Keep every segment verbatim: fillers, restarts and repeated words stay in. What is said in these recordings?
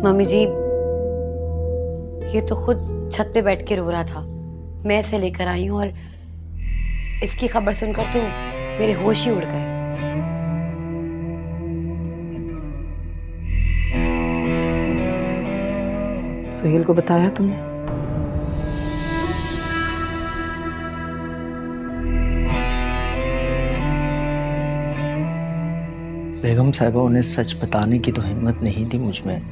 Mummy जी, ये तो खुद छत पे बैठ के रो रहा था। मैं इसे लेकर आई हूँ और इसकी खबर सुनकर तो मेरे होश ही उड़ गए। सुहेल को बताया तुमने? बेगम साहिबा, उन्हें सच बताने की तो हिम्मत नहीं थी मुझ में।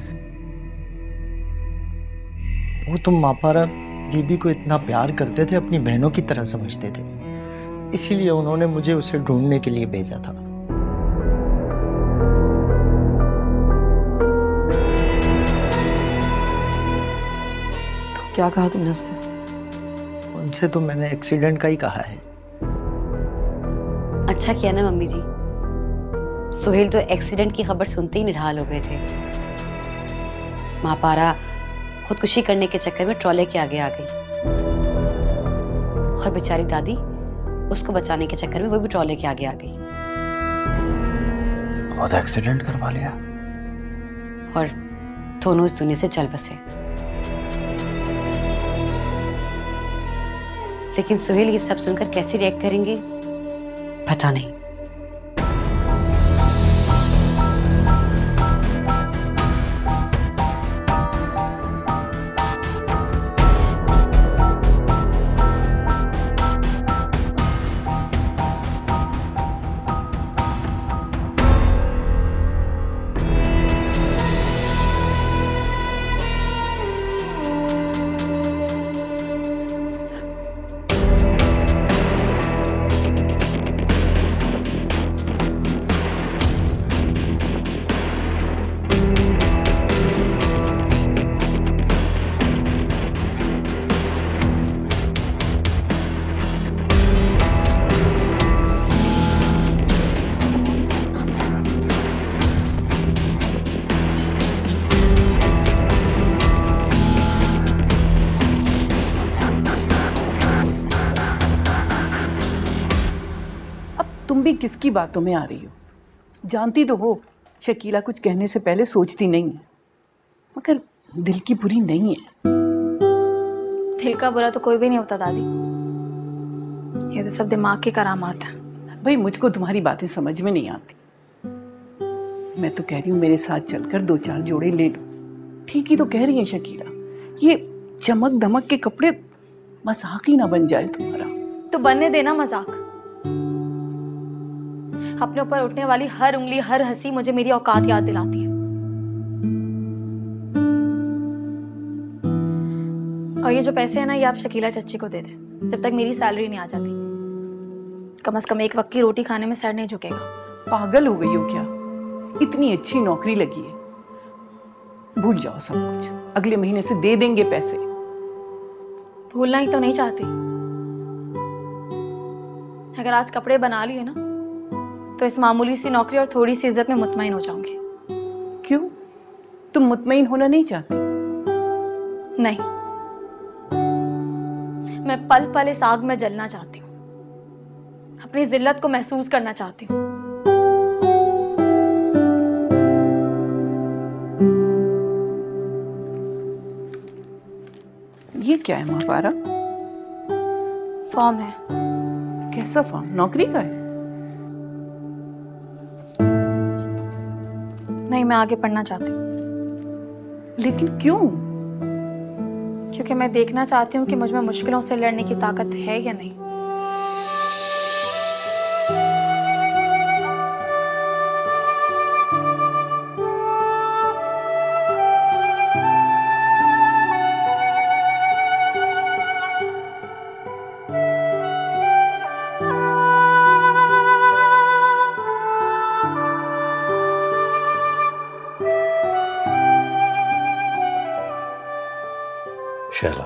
वो तो मापारा बीबी को इतना प्यार करते थे, अपनी बहनों की तरह समझते थे, इसीलिए उन्होंने मुझे उसे ढूंढने के लिए भेजा था। तो क्या कहा तुमने उससे? उनसे तो मैंने एक्सीडेंट का ही कहा है। अच्छा किया ना मम्मी जी, सुहेल तो एक्सीडेंट की खबर सुनते ही निढाल हो गए थे। महापारा खुदकुशी करने के चक्कर में ट्रॉले के आगे आ गई और बेचारी दादी उसको बचाने के चक्कर में वो भी ट्रॉले के आगे आ गई। खुद एक्सीडेंट करवा लिया और दोनों इस दुनिया से चल बसे। लेकिन सुहेल ये सब सुनकर कैसे रिएक्ट करेंगे पता नहीं। तुम भी किसकी बातों में आ रही हो? जानती तो हो शकीला कुछ कहने से पहले सोचती नहीं है, मगर दिल की बुरी नहीं है। दिल का बुरा तो कोई भी नहीं होता दादी, ये तो सब दिमाग की करामात है। भाई मुझको तुम्हारी बातें समझ में नहीं आती। मैं तो कह रही हूँ मेरे साथ चलकर दो चार जोड़े ले लो। ठीक ही तो कह रही है शकीला, ये चमक धमक के कपड़े मजाक ही ना बन जाए तुम्हारा। तो बनने देना मजाक। अपने ऊपर उठने वाली हर उंगली, हर हंसी मुझे मेरी औकात याद दिलाती है। और ये जो पैसे हैं ना, ये आप शकीला चच्ची को दे दें जब तक मेरी सैलरी नहीं आ जाती। कम से कम एक वक्त की रोटी खाने में सर नहीं झुकेगा। पागल हो गई हो क्या? इतनी अच्छी नौकरी लगी है, भूल जाओ सब कुछ। अगले महीने से दे देंगे पैसे। भूलना ही तो नहीं चाहती। अगर आज कपड़े बना लिए ना तो इस मामूली सी नौकरी और थोड़ी सी इज्जत में मुतमईन हो जाऊंगी। क्यों? तुम मुतमईन होना नहीं चाहती? नहीं, मैं पल पल इस आग में जलना चाहती हूँ, अपनी जिल्लत को महसूस करना चाहती हूँ। ये क्या है महापारा? फॉर्म है। कैसा फॉर्म? नौकरी का है? नहीं, मैं आगे पढ़ना चाहती हूँ। लेकिन क्यों? क्योंकि मैं देखना चाहती हूँ कि मुझ में मुश्किलों से लड़ने की ताकत है या नहीं। शैला,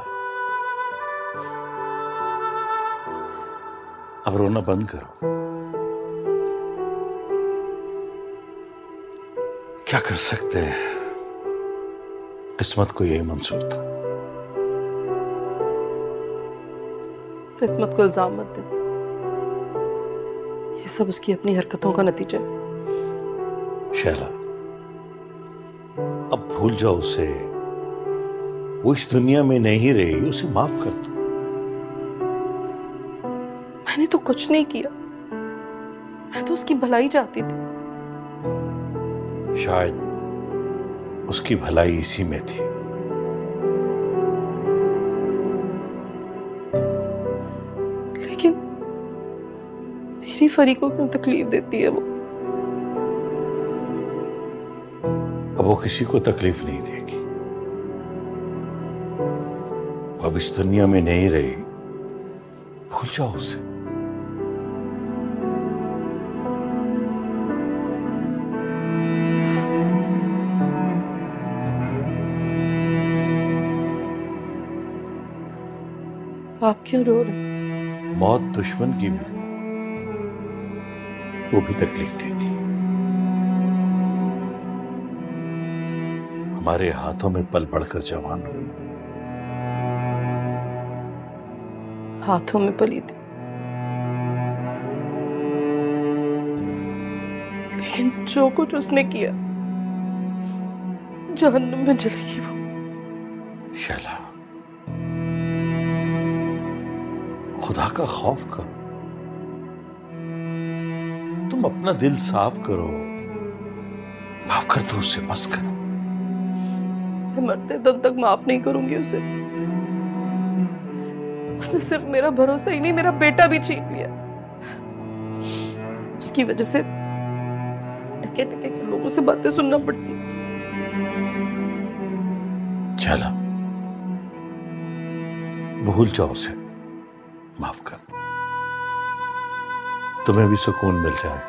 अब रोना बंद करो। क्या कर सकते हैं, किस्मत को यही मंजूर था। किस्मत को इल्जाम मत दे, ये सब उसकी अपनी हरकतों का नतीजा है। शैला, अब भूल जाओ उसे। वो इस दुनिया में नहीं रही, उसे माफ कर दो। मैंने तो कुछ नहीं किया, मैं तो उसकी भलाई चाहती थी। शायद उसकी भलाई इसी में थी। लेकिन मेरी फरी को क्यों तकलीफ देती है वो? अब वो किसी को तकलीफ नहीं देगी। अब इस दुनिया में नहीं रही, भूल जाओ उसे। आप क्यों रो रहे हैं? मौत दुश्मन की भी वो भी तकलीफ देती। हमारे हाथों में पल बढ़कर जवान हुई। हाथों में पली थी, लेकिन जो कुछ उसने किया जहन्नुम में जलेगी वो। शैला, खुदा का खौफ करो। तुम अपना दिल साफ करो, माफ कर दो उसे, बस करो। मैं मरते दम तक माफ नहीं करूंगी उसे। उसने सिर्फ मेरा भरोसा ही नहीं, मेरा बेटा भी छीन लिया। उसकी वजह से टके टके के लोगों से बातें सुनना पड़ती। चला, भूल जाओ उसे, माफ कर दो। तुम्हें भी सुकून मिल जाएगा।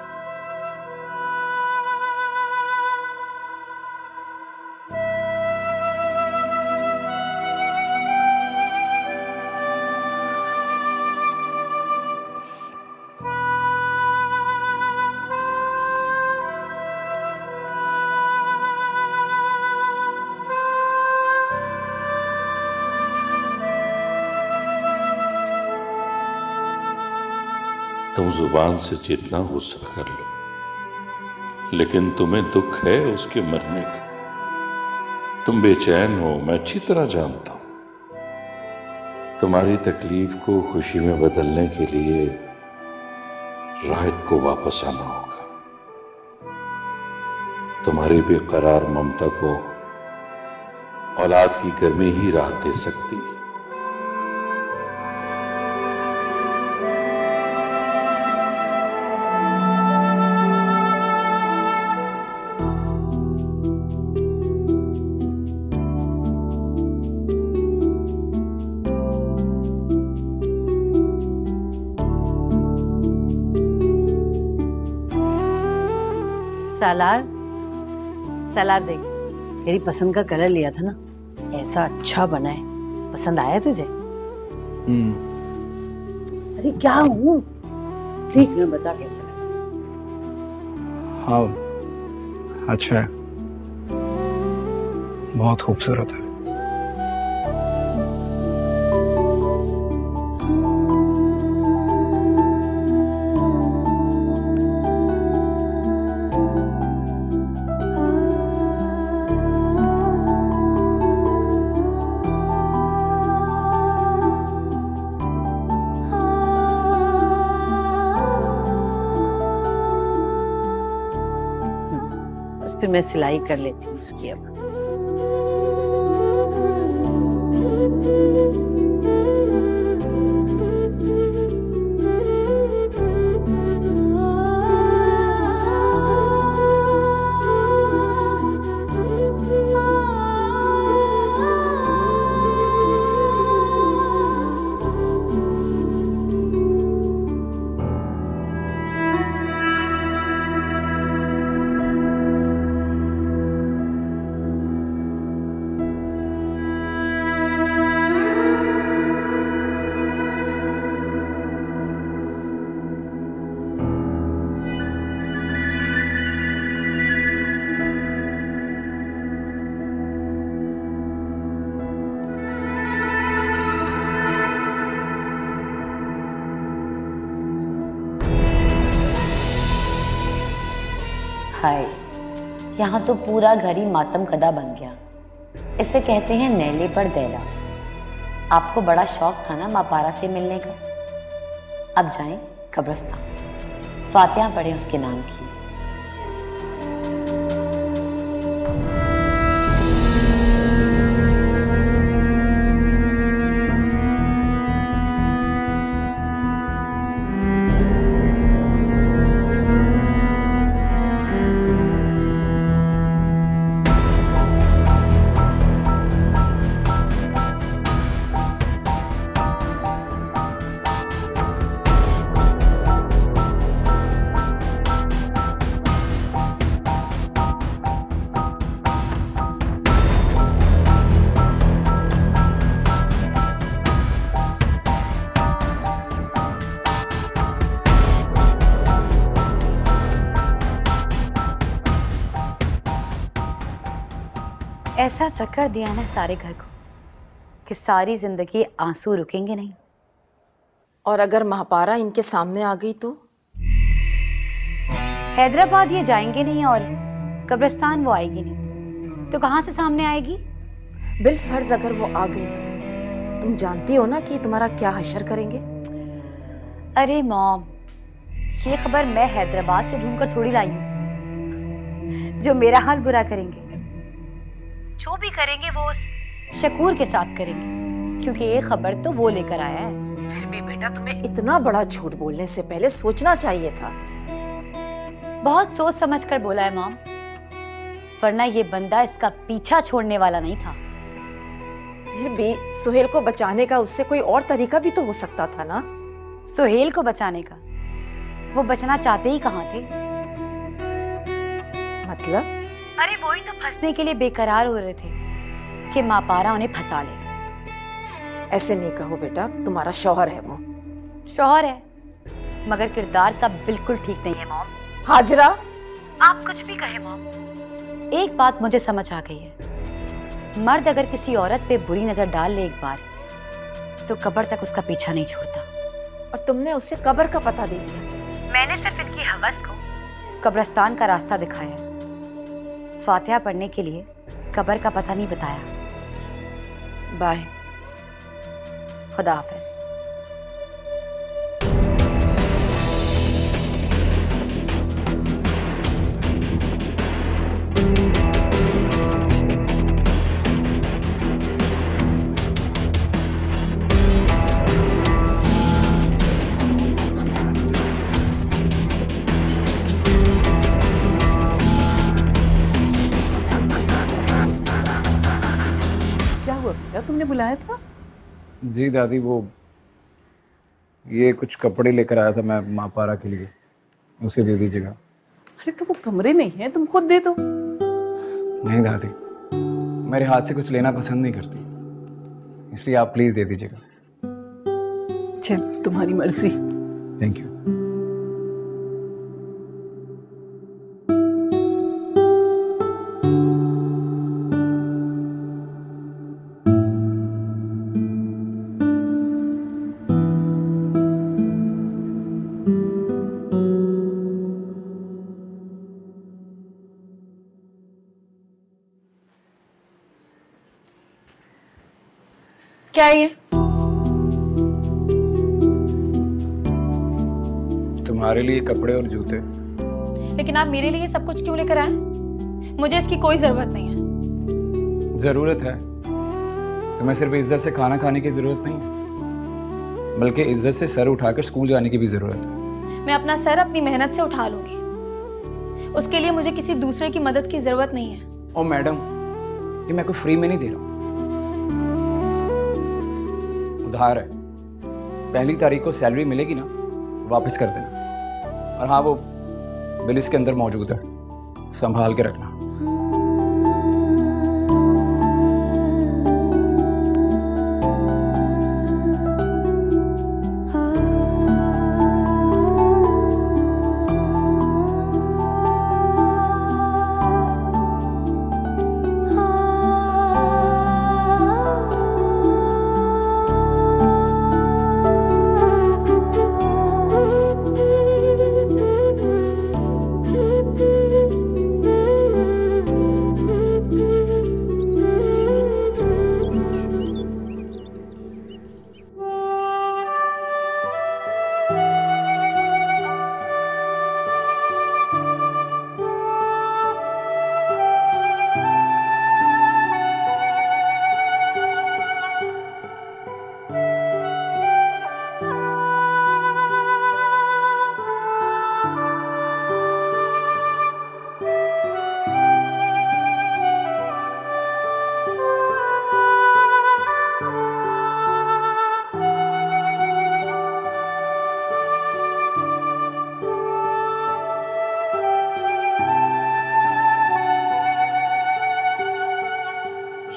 तुम जुबान से जितना गुस्सा कर लो, लेकिन तुम्हें दुख है उसके मरने का। तुम बेचैन हो, मैं अच्छी तरह जानता हूं। तुम्हारी तकलीफ को खुशी में बदलने के लिए राहत को वापस आना होगा। तुम्हारी बेकरार ममता को औलाद की गर्मी ही राहत दे सकती है। सालार सालार देख, मेरी पसंद का कलर लिया था ना, ऐसा अच्छा बना है। पसंद आया तुझे? हम्म। अरे क्या हूँ, ठीक ना, बता कैसा लगा? हाँ अच्छा है, बहुत खूबसूरत है। फिर मैं सिलाई कर लेती हूँ उसकी अब। हाय, यहाँ तो पूरा घर ही मातम कदा बन गया। इसे कहते हैं नैले पर दैला। आपको बड़ा शौक था ना माँ पारा से मिलने का। अब जाएं कब्रिस्तान, फातिहा पढ़ें उसके नाम की। ऐसा चक्कर दिया ना सारे घर को कि सारी जिंदगी आंसू रुकेंगे नहीं। और अगर महापारा इनके सामने आ गई तो? हैदराबाद ये जाएंगे नहीं और कब्रिस्तान वो आएगी नहीं, तो कहां से सामने आएगी? बिल फर्ज अगर वो आ गई तो तुम जानती हो ना कि तुम्हारा क्या हशर करेंगे। अरे मॉम, ये खबर मैं हैदराबाद से ढूंढकर थोड़ी लाई हूं जो मेरा हाल बुरा करेंगे। जो भी करेंगे वो उस शकूर के साथ करेंगे, क्योंकि ये खबर तो वो लेकर आया है। फिर भी बेटा तुम्हें इतना बड़ा झूठ बोलने से पहले सोचना चाहिए था। बहुत सोच समझ कर बोला है मॉम, वरना ये बंदा इसका पीछा छोड़ने वाला नहीं था। फिर भी सुहेल को बचाने का उससे कोई और तरीका भी तो हो सकता था ना। सुहेल को बचाने का? वो बचना चाहते ही कहाँ थे? मतलब? अरे वही तो फंसने के लिए बेकरार हो रहे थे कि माँ पारा उन्हें फंसा ले। ऐसे नहीं कहो बेटा, तुम्हारा शौहर है वो। शौहर है मगर किरदार का बिल्कुल ठीक नहीं है मॉम। हाजरा, आप कुछ भी कहे मॉम, एक बात मुझे समझ आ गई है, मर्द अगर किसी औरत पे बुरी नजर डाल ले एक बार तो कब्र तक उसका पीछा नहीं छोड़ता। और तुमने उसे कब्र का पता दे दिया। मैंने सिर्फ इनकी हवस को कब्रिस्तान का रास्ता दिखाया, फातिहा पढ़ने के लिए कब्र का पता नहीं बताया। बाय, खुदा हाफिज। तुमने बुलाया था? जी दादी, वो ये कुछ कपड़े लेकर आया था मैं माँ पारा के लिए, उसे दे दीजिएगा। अरे तो वो कमरे में ही है, तुम खुद दे दो। नहीं दादी, मेरे हाथ से कुछ लेना पसंद नहीं करती, इसलिए आप प्लीज दे दीजिएगा। चल, तुम्हारी मर्जी। Thank you. क्या है ये? तुम्हारे लिए कपड़े और जूते। लेकिन आप मेरे लिए सब कुछ क्यों लेकर आए? मुझे इसकी कोई जरूरत नहीं है। जरूरत है। तुम्हें सिर्फ इज्जत से खाना खाने की जरूरत नहीं है, बल्कि इज्जत से सर उठाकर स्कूल जाने की भी जरूरत है। मैं अपना सर अपनी मेहनत से उठा लूंगी, उसके लिए मुझे किसी दूसरे की मदद की जरूरत नहीं है। ओ मैडम, ये मैं कोई फ्री में नहीं दे रहा हूँ, उधार है। पहली तारीख को सैलरी मिलेगी ना, वापस कर देना। और हाँ, वो बिल इसके अंदर मौजूद है, संभाल के रखना।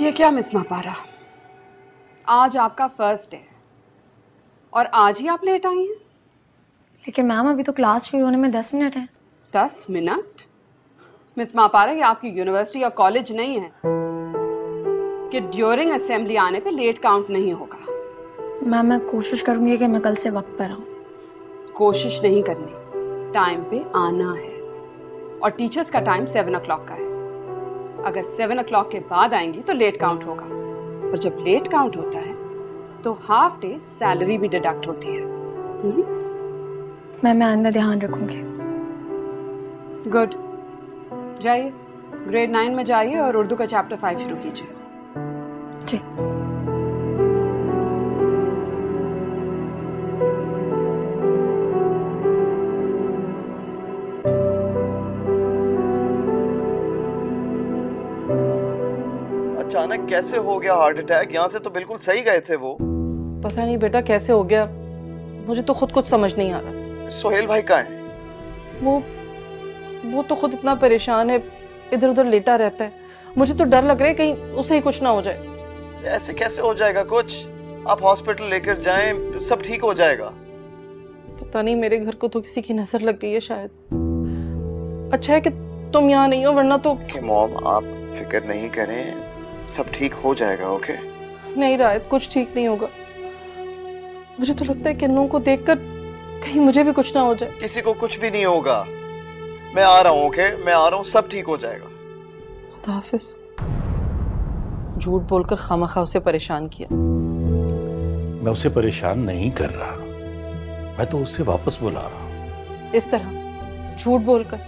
ये क्या मिस मापारा, आज आपका फर्स्ट डे और आज ही आप लेट आई हैं? लेकिन मैम अभी तो क्लास शुरू होने में दस मिनट है। दस मिनट? मिस मापारा, ये आपकी यूनिवर्सिटी या कॉलेज नहीं है कि ड्यूरिंग असेंबली आने पे लेट काउंट नहीं होगा। मैम मैं कोशिश करूंगी कि मैं कल से वक्त पर आऊँ। कोशिश नहीं करनी, टाइम पे आना है। और टीचर्स का टाइम सेवन ओ क्लॉक का है। अगर सेवन ओ क्लॉक के बाद आएंगी तो लेट काउंट होगा, और जब लेट काउंट होता है तो हाफ डे सैलरी भी डिडक्ट होती है। मैम मैं आइंदा ध्यान रखूंगी। गुड, जाइए ग्रेड नाइन में जाइए और उर्दू का चैप्टर फाइव शुरू कीजिए। जी। अचानक कैसे हो गया हार्ट अटैक? यहाँ से तो बिल्कुल सही गए थे वो। पता नहीं बेटा कैसे हो गया, मुझे तो खुद कुछ समझ नहीं आ रहा। सोहेल भाई कहाँ है? वो वो तो खुद इतना परेशान है, इधर उधर लेटा रहता है। मुझे तो डर लग रहा है कहीं उसे ही कुछ ना हो जाए। ऐसे कैसे हो जाएगा कुछ? आप हॉस्पिटल लेकर जाएं, सब ठीक हो जाएगा। पता नहीं, मेरे घर को तो किसी की नजर लग गई है शायद। अच्छा है कि तुम यहाँ नहीं हो, वरना तो। कि मॉम आप फिक्र नहीं करें, सब ठीक हो जाएगा। ओके? नहीं रायत, कुछ ठीक नहीं होगा। मुझे तो लगता है कि किन्नू को देखकर कहीं मुझे भी कुछ ना हो जाए। किसी को कुछ भी नहीं होगा। मैं आ रहा हूँ। ओके, मैं आ रहा हूँ, सब ठीक हो जाएगा। खुदा हाफिज। झूठ बोलकर खामखा उसे परेशान किया। मैं उसे परेशान नहीं कर रहा, मैं तो उससे वापस बुला रहा हूँ। इस तरह झूठ बोलकर?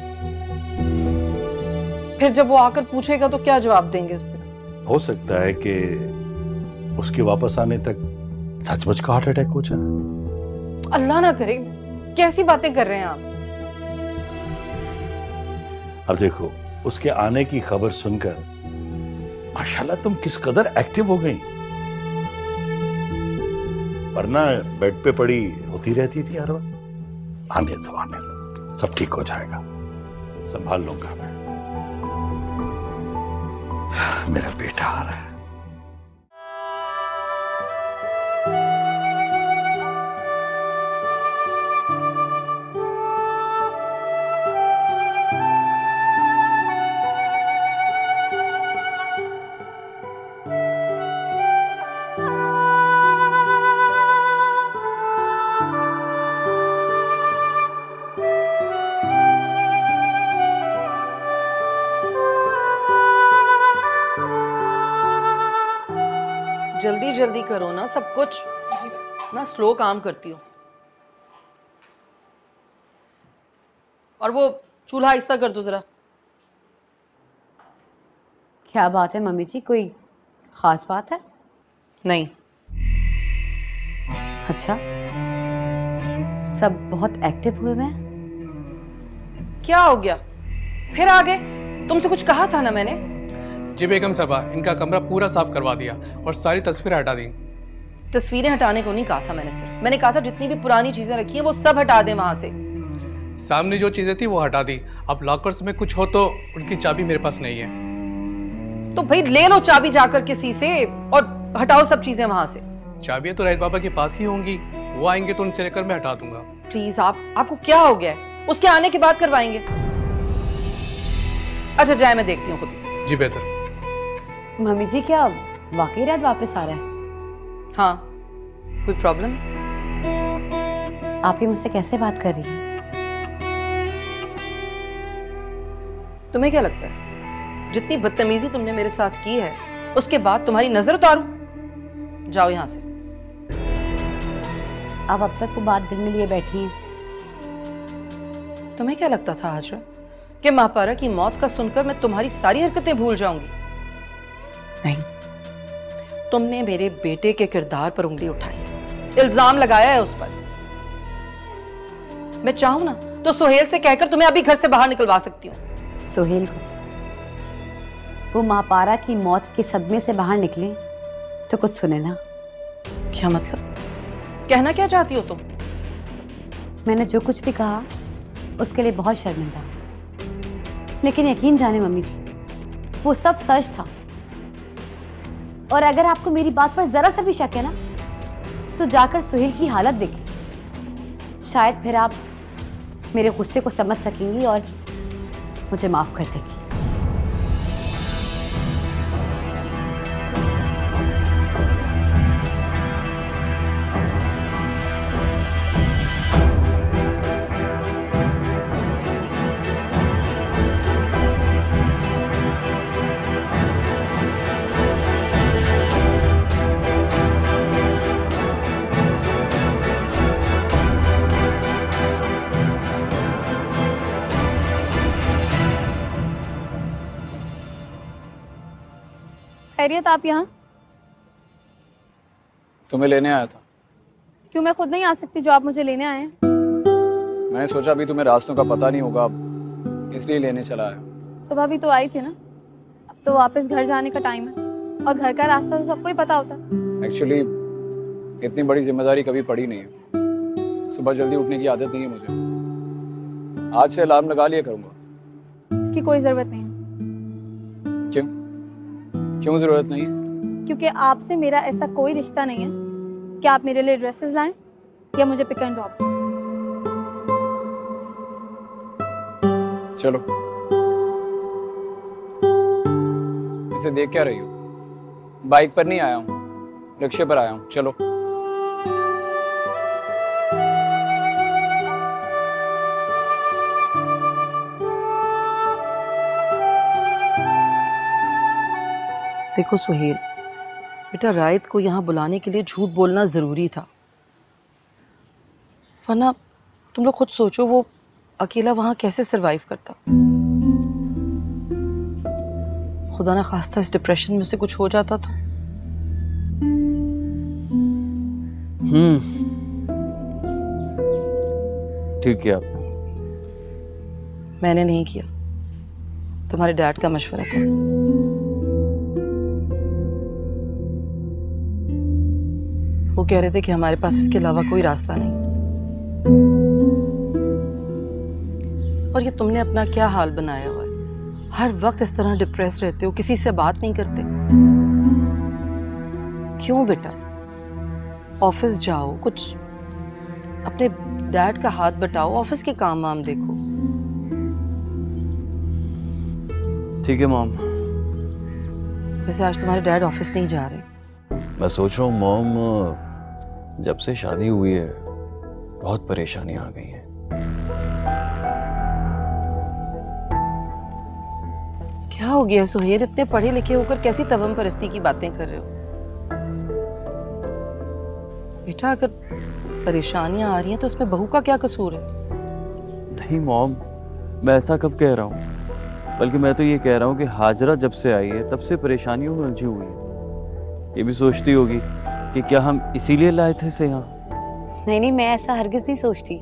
फिर जब वो आकर पूछेगा तो क्या जवाब देंगे उससे? हो सकता है कि उसके वापस आने तक सचमुच का हार्ट अटैक हो जाए। अल्लाह ना करे, कैसी बातें कर रहे हैं आप? अब देखो, उसके आने की खबर सुनकर माशाल्लाह तुम किस कदर एक्टिव हो गई, वरना बेड पे पड़ी होती रहती थी हर वक्त। आने दो, आने दो, सब ठीक हो जाएगा, संभाल लूंगा मैं। मेरा बेटा आ रहा है। जल्दी जल्दी करो ना सब कुछ, ना स्लो काम करती हो। और वो चूल्हा आहिस्ता कर दो जरा। क्या बात है मम्मी जी, कोई खास बात है? नहीं। अच्छा, सब बहुत एक्टिव हुए हैं। क्या हो गया? फिर आ गए? तुमसे कुछ कहा था ना मैंने। जी बेगम साहबा, इनका कमरा पूरा साफ करवा दिया और सारी तस्वीरें हटा दी। तस्वीरें हटाने को नहीं कहा था मैंने, सिर्फ मैंने कहा था जितनी भी पुरानी चीजें रखी हैं वो सब हटा दें वहां से। सामने जो चीजें थी वो हटा दी। अब लॉकर्स में कुछ हो तो उनकी चाबी मेरे पास नहीं है। तो भाई ले लो चाबी जाकर किसी से और हटाओ सब चीजें वहां से। चाबियां तो रैत बाबा के पास ही होंगी, वो आएंगे तो उनसे लेकर मैं हटा दूंगा। प्लीज आप, आपको क्या हो गया है? उसके आने के बाद करवाएंगे। अच्छा जाए, मैं देखती हूँ खुद। जी बेहतर। मम्मी जी क्या वाकई रात वापस आ रहा है? हाँ, कोई प्रॉब्लम? आप ही मुझसे कैसे बात कर रही हैं? तुम्हें क्या लगता है जितनी बदतमीजी तुमने मेरे साथ की है उसके बाद तुम्हारी नजर उतारूं? जाओ यहां से। आप अब तक वो बात दिल में लिए बैठी हैं। तुम्हें क्या लगता था हाजरा कि महापारा की मौत का सुनकर मैं तुम्हारी सारी हरकतें भूल जाऊंगी? नहीं, तुमने मेरे बेटे के किरदार पर उंगली उठाई, इल्जाम लगाया है उस पर। मैं चाहूं ना तो सोहेल से कहकर तुम्हें अभी घर से बाहर निकलवा सकती हूँ। सोहेल को? वो महापारा की मौत के सदमे से बाहर निकले तो कुछ सुने ना। क्या मतलब? कहना क्या चाहती हो तुम? मैंने जो कुछ भी कहा उसके लिए बहुत शर्मिंदा, लेकिन यकीन जाने मम्मी जी, वो सब सच था। और अगर आपको मेरी बात पर जरा सा भी शक है ना, तो जाकर सुहेल की हालत देखें। शायद फिर आप मेरे गुस्से को समझ सकेंगी और मुझे माफ कर देंगी। खैरियत, आप यहाँ? तुम्हें लेने आया था। क्यों, मैं खुद नहीं आ सकती जो आप मुझे लेने आए हैं? मैंने सोचा अभी तुम्हें रास्तों का पता नहीं होगा, इसलिए लेने चला आया। सुबह भी तो आई थी ना, अब तो वापस घर जाने का टाइम है और घर का रास्ता तो सबको ही पता होता है। एक्चुअली इतनी बड़ी जिम्मेदारी कभी पड़ी नहीं है। सुबह जल्दी उठने की आदत नहीं है मुझे। आज से अलार्म लगा लिया करूँगा। इसकी कोई ज़रूरत नहीं है। क्यों क्यों ज़रूरत नहीं है? क्योंकि आपसे मेरा ऐसा कोई रिश्ता नहीं है कि आप मेरे लिए ड्रेसेस लाएं या मुझे पिक एंड ड्रॉप। चलो, इसे देख क्या रही हो? बाइक पर नहीं आया हूँ, रिक्शे पर आया हूँ। चलो। देखो सुहेल, बेटा रायत को यहाँ बुलाने के लिए झूठ बोलना ज़रूरी था, वरना तुम लोग खुद सोचो वो अकेला वहाँ कैसे सरवाइव करता। खुदा ना खास्ता इस डिप्रेशन में से कुछ हो जाता तो। हम्म ठीक किया आपने। मैंने नहीं किया, तुम्हारे डैड का मशवरा था। वो कह रहे थे कि हमारे पास इसके अलावा कोई रास्ता नहीं। और ये तुमने अपना क्या हाल बनाया हुआ है, हर वक्त इस तरह डिप्रेस रहते हो, किसी से बात नहीं करते। क्यों बेटा, ऑफिस जाओ, कुछ अपने डैड का हाथ बटाओ, ऑफिस के काम वाम देखो। ठीक है मॉम। वैसे आज तुम्हारे डैड ऑफिस नहीं जा रहे। मैं सोच रहा हूँ मॉम, जब से शादी हुई है बहुत परेशानियां आ गई हैं। क्या हो गया सुहेल, इतने पढ़े लिखे होकर कैसी तवम परस्ती की बातें कर रहे हो? बेटा अगर परेशानियां आ रही हैं तो उसमें बहू का क्या कसूर है? नहीं मॉम, मैं ऐसा कब कह रहा हूँ, बल्कि मैं तो ये कह रहा हूँ कि हाजरा जब से आई है तब से परेशानियों में उलझी हुई है। ये भी सोचती होगी कि क्या हम इसीलिए लाए थे इसे यहाँ। नहीं नहीं, मैं ऐसा हरगिज नहीं सोचती।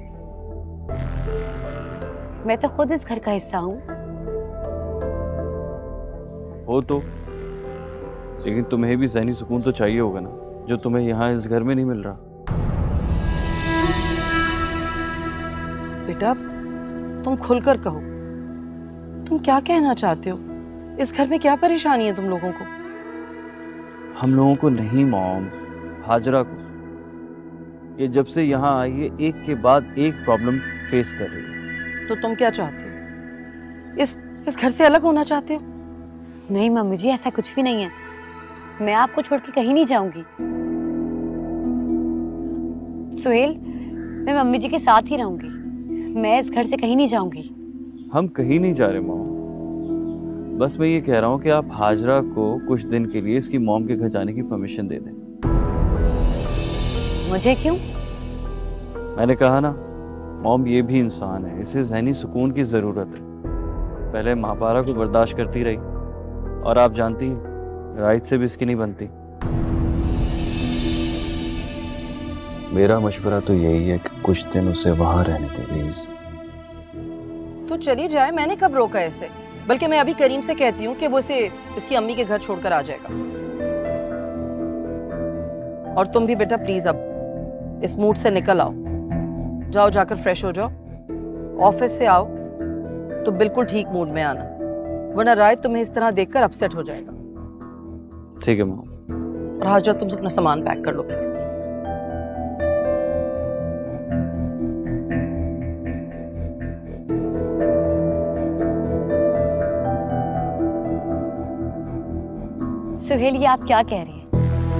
मैं तो खुद इस घर का हिस्सा हूँ। हो तो, लेकिन तुम्हें भी ज़हनी सुकून तो चाहिए होगा ना, जो तुम्हें यहाँ इस घर में नहीं मिल रहा। बेटा तुम खुलकर कहो, तुम क्या कहना चाहते हो? इस घर में क्या परेशानी है तुम लोगों को? हम लोगों को नहीं मॉम, हाजरा को। ये जब से यहाँ आई है एक के बाद एक प्रॉब्लम फेस कर रही है। तो तुम क्या चाहते हो? इस इस घर से अलग होना चाहते हो? नहीं मम्मी जी, ऐसा कुछ भी नहीं है। मैं आपको छोड़ के कहीं नहीं जाऊंगी। सुहेल, मैं मम्मी जी के साथ ही रहूंगी। मैं इस घर से कहीं नहीं जाऊंगी। हम कहीं नहीं जा रहे मॉम, बस मैं ये कह रहा हूँ कि आप हाजरा को कुछ दिन के लिए इसकी मॉम के घर जाने की परमिशन दे दें। मुझे क्यों? मैंने कहा ना मॉम, ये भी इंसान है, इसे ज़हनी सुकून की ज़रूरत है। पहले महापारा को बर्दाश्त करती रही और आप जानती हैं राइट से भी इसकी नहीं बनती। मेरा मशवरा तो यही है कि कुछ दिन उसे वहां रहने दे प्लीज। तो चली जाए, मैंने कब रोका इसे? बल्कि मैं अभी करीम से कहती हूँ कि वो इसे इसकी अम्मी के घर छोड़कर आ जाएगा। और तुम भी बेटा प्लीज अब इस मूड से निकल आओ, जाओ जाकर फ्रेश हो जाओ। ऑफिस से आओ तो बिल्कुल ठीक मूड में आना, वरना राय तुम्हें इस तरह देखकर अपसेट हो जाएगा। ठीक है मॉम। और हाजरा तुम अपना सामान पैक कर लो प्लीज। सुहेल, ये आप क्या कह रही हैं?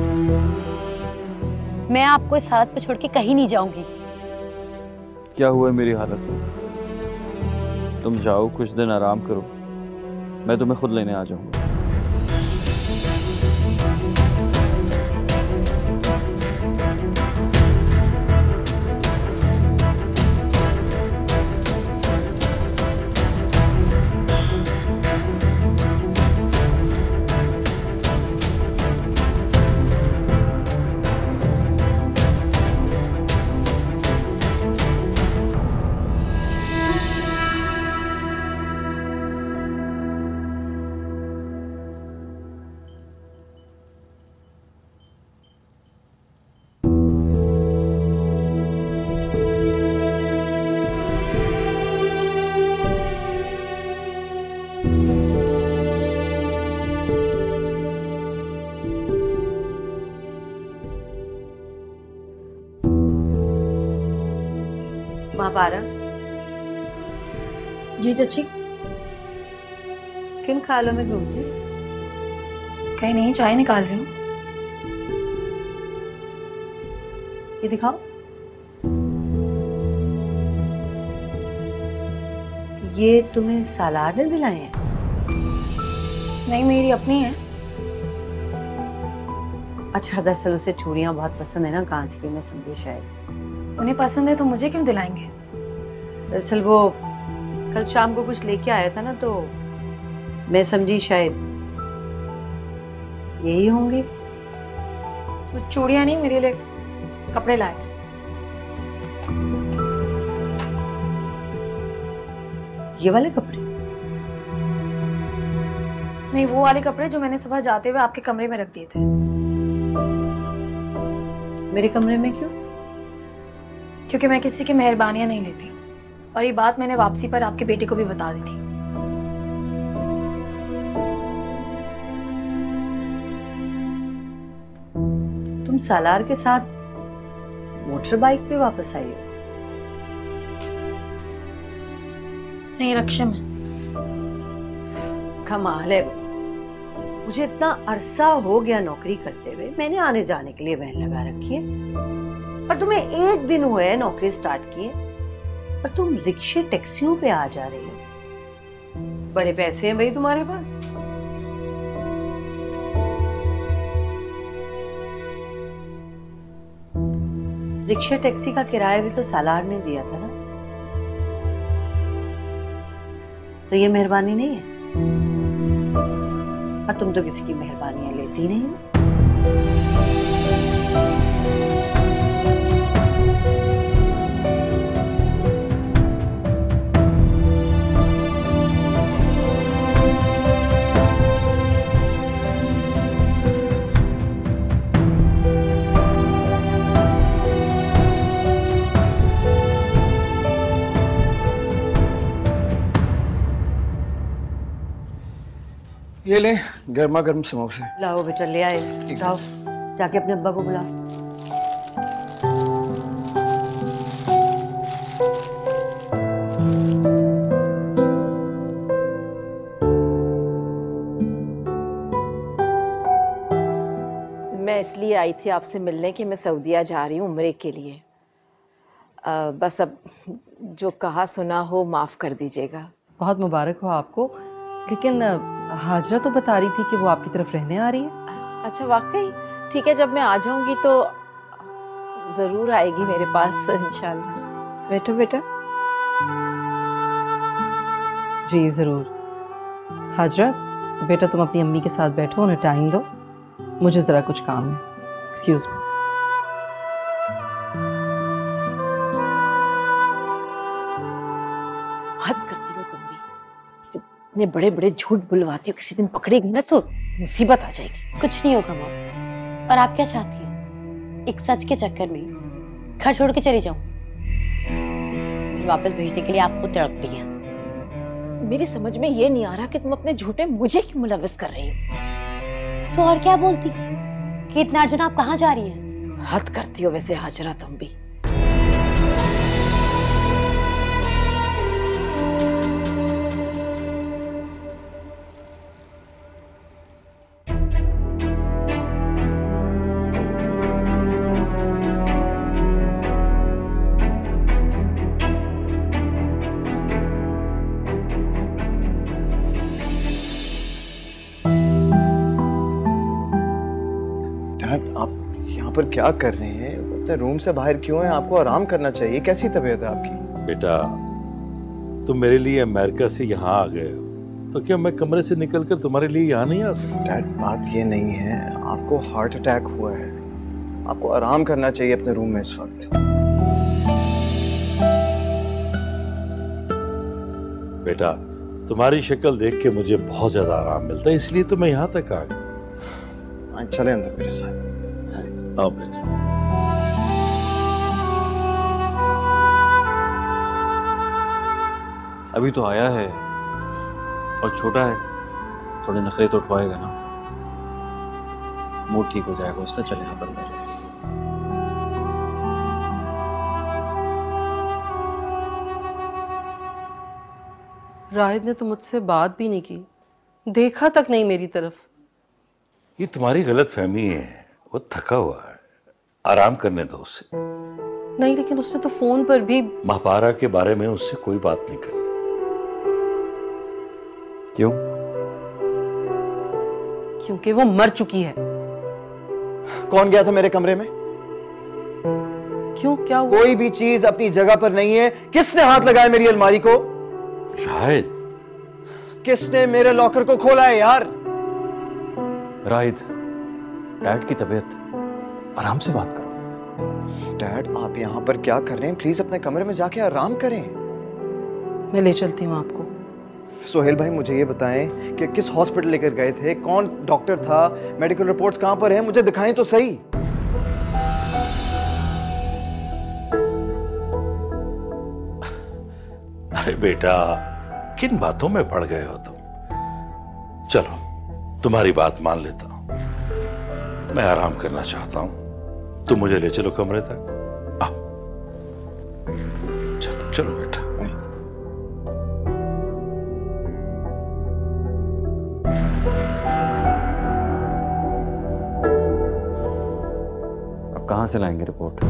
मैं आपको इस हालत पे छोड़ के कहीं नहीं जाऊंगी। क्या हुआ है मेरी हालत में? तुम जाओ, कुछ दिन आराम करो, मैं तुम्हें खुद लेने आ जाऊंगा। महापारा। जी चाची। किन ख्यालों में घूमती? कहीं नहीं, चाय निकाल रही हूँ। ये दिखाओ। ये तुम्हें सालार ने दिलाए हैं? नहीं, मेरी अपनी है। अच्छा, दरअसल उसे चूड़ियां बहुत पसंद है ना, कांच की, मैं समझी शायद। उन्हें पसंद है तो मुझे क्यों दिलाएंगे? दरअसल वो कल शाम को कुछ लेके आया था ना, तो मैं समझी शायद यही होंगे। वो चूड़ियां नहीं, मेरे लिए कपड़े लाए थे। ये वाले कपड़े? नहीं, वो वाले कपड़े जो मैंने सुबह जाते हुए आपके कमरे में रख दिए थे। मेरे कमरे में क्यों? क्योंकि मैं किसी की मेहरबानियां नहीं लेती, और ये बात मैंने वापसी पर आपके बेटे को भी बता दी थी। तुम सालार के साथ मोटर बाइक पे वापस आई हो? नहीं, रक्षा में। कमाल है, मुझे इतना अरसा हो गया नौकरी करते हुए, मैंने आने जाने के लिए वैन लगा रखी है, और तुम्हें एक दिन हुए है नौकरी स्टार्ट किए, पर तुम रिक्शे टैक्सियों पे आ जा रही हो। बड़े पैसे हैं भाई तुम्हारे पास। रिक्शा टैक्सी का किराया भी तो सालार ने दिया था ना, तो ये मेहरबानी नहीं है? और तुम तो किसी की मेहरबानियां लेती नहीं हो। ये ले गर्मा गर्म समोसे। लाओ बेटा, ले आए। जाओ जाके अपने अब्बा को बुलाओ। मैं इसलिए आई थी आपसे मिलने कि मैं सऊदीया जा रही हूँ उम्रे के लिए। आ, बस अब जो कहा सुना हो माफ़ कर दीजिएगा। बहुत मुबारक हो आपको, लेकिन हाजरा तो बता रही थी कि वो आपकी तरफ रहने आ रही है। अच्छा, वाकई? ठीक है, जब मैं आ जाऊंगी तो ज़रूर आएगी मेरे पास इंशाल्लाह। बैठो बेटा। जी ज़रूर। हाजरा बेटा, तुम अपनी अम्मी के साथ बैठो, उन्हें टाइम दो, मुझे ज़रा कुछ काम है। Excuse me. हद करती हो तुम भी, जब इतने बड़े बड़े झूठ बुलवाती हो, किसी दिन पकड़ेगी ना तो मुसीबत आ जाएगी। कुछ नहीं होगा मॉम। और आप क्या चाहती हैं? एक सच के चक्कर में घर छोड़ के चली जाऊं, फिर वापस भेजने के लिए आप खुद तड़पती हैं। मेरी समझ में ये नहीं आ रहा कि तुम अपने झूठ में मुझे क्यों मुलविस कर रही हो। तो और क्या बोलती? कि इतना अर्जेंट आप कहाँ जा रही हैं? हद करती हो वैसे हाजरा तुम भी। आप यहाँ पर क्या कर रहे हैं? अपने रूम से बाहर क्यों हैं? आपको आराम करना चाहिए। कैसी तबीयत है आपकी? बेटा, तुम मेरे लिए अमेरिका से यहाँ आ गए हो, तो क्या मैं कमरे से निकलकर तुम्हारे लिए यहाँ नहीं आ सकता? डैड, बात ये नहीं है, आपको हार्ट अटैक हुआ है, आपको आराम करना चाहिए अपने रूम में इस वक्त। बेटा, तुम्हारी शक्ल देख के मुझे बहुत ज्यादा आराम मिलता है, इसलिए तो मैं यहाँ तक आ गया। चले अंदर मेरे साथ। आओ बेटा। अभी तो आया है और छोटा है, थोड़े नखरे तो उठवाएगा ना, मूड ठीक हो जाएगा उसका। चले यहाँ पर अंदर। राहिद ने तो मुझसे बात भी नहीं की, देखा तक नहीं मेरी तरफ। ये तुम्हारी गलत फहमी है, वो थका हुआ है, आराम करने दो उसे। नहीं, लेकिन उसने तो फोन पर भी महापारा के बारे में उससे कोई बात नहीं करनी। क्यों? क्योंकि वो मर चुकी है। कौन गया था मेरे कमरे में? क्यों, क्या हुआ? कोई भी चीज अपनी जगह पर नहीं है। किसने हाथ लगाया मेरी अलमारी को? राहिद। किसने मेरे लॉकर को खोला है यार? राहिद, डैड की तबीयत, आराम से बात करो। डैड, आप यहाँ पर क्या कर रहे हैं? प्लीज अपने कमरे में जाके आराम करें। मैं ले चलती हूँ आपको। सोहेल भाई, मुझे ये बताएं कि किस हॉस्पिटल लेकर गए थे, कौन डॉक्टर था, मेडिकल रिपोर्ट्स कहाँ पर हैं, मुझे दिखाएं तो सही। अरे बेटा, किन बातों में पड़ गए हो तुम? चलो, तुम्हारी बात मान लेता हूं, मैं आराम करना चाहता हूं, तुम मुझे ले चलो कमरे तक। आओ, चलो चलो बेटा। अब कहां से लाएंगे रिपोर्ट?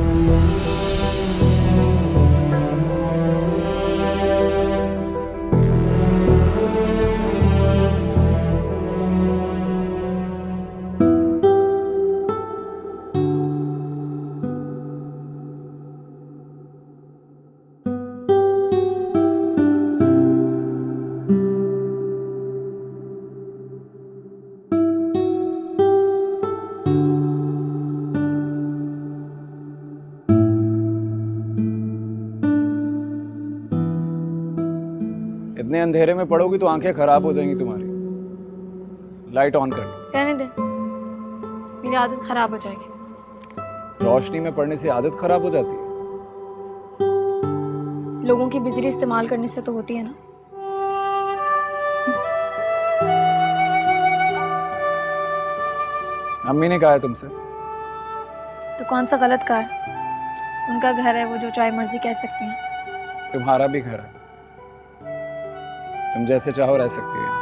इतने अंधेरे में पड़ोगी तो आंखें खराब हो जाएंगी तुम्हारी। लाइट ऑन कर लो। रहने दे, मेरी आदत खराब हो जाएगी। रोशनी में पड़ने से आदत खराब हो जाती है? लोगों की बिजली इस्तेमाल करने से तो होती है ना। अम्मी ने कहा है तुमसे? तो कौन सा गलत कहा है? उनका घर है, वो जो चाहे मर्जी कह सकती हैं। तुम्हारा भी घर है, तुम जैसे चाहो रह सकती हो।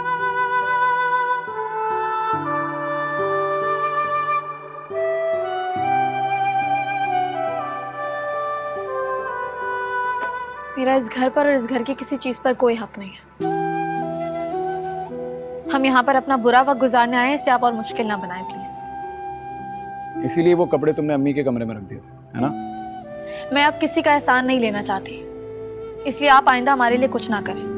मेरा इस घर पर और इस घर की किसी चीज पर कोई हक नहीं है। हम यहाँ पर अपना बुरा वक्त गुजारने आए हैं, इसे आप और मुश्किल ना बनाएं प्लीज। इसीलिए वो कपड़े तुमने अम्मी के कमरे में रख दिए थे, है ना? मैं अब किसी का एहसान नहीं लेना चाहती, इसलिए आप आइंदा हमारे लिए कुछ ना करें।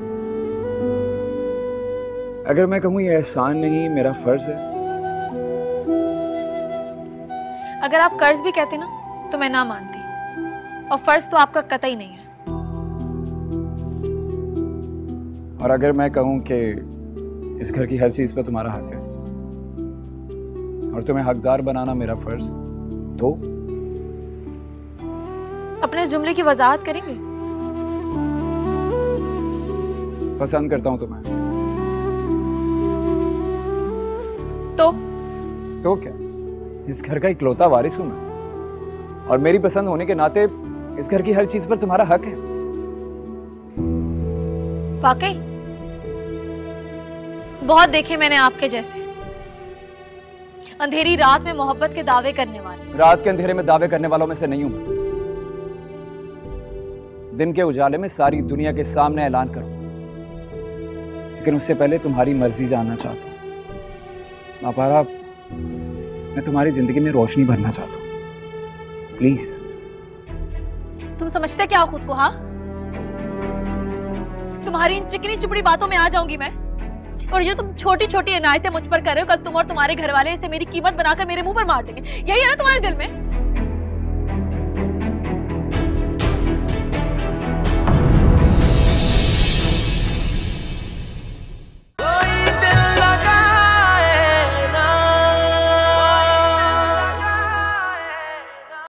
अगर मैं कहूँ ये एहसान नहीं, मेरा फर्ज है। अगर आप कर्ज भी कहते ना तो मैं ना मानती, और फर्ज तो आपका कतई नहीं है। और अगर मैं कहूँ कि इस घर की हर चीज पर तुम्हारा हक है और तुम्हें हकदार बनाना मेरा फर्ज, तो अपने इस जुमले की वजाहत करेंगे? पसंद करता हूं तुम्हें। तो तो क्या? इस घर का इकलौता वारिस हूं मैं, और मेरी पसंद होने के नाते इस घर की हर चीज पर तुम्हारा हक है। वाकई बहुत देखे मैंने आपके जैसे अंधेरी रात में मोहब्बत के दावे करने वाले। रात के अंधेरे में दावे करने वालों में से नहीं हूं मैं। दिन के उजाले में सारी दुनिया के सामने ऐलान करूं, लेकिन उससे पहले तुम्हारी मर्जी जानना चाहता हूं। मापारा, मैं तुम्हारी जिंदगी में रोशनी भरना चाहता हूं, प्लीज। तुम समझते क्या हो खुद को? हाँ, तुम्हारी इन चिकनी चुपड़ी बातों में आ जाऊंगी मैं, और जो तुम छोटी छोटी इनायतें मुझ पर कर रहे हो, कल तुम और तुम्हारे घर वाले इसे मेरी कीमत बनाकर मेरे मुंह पर मार देंगे। यही है ना तुम्हारे दिल में?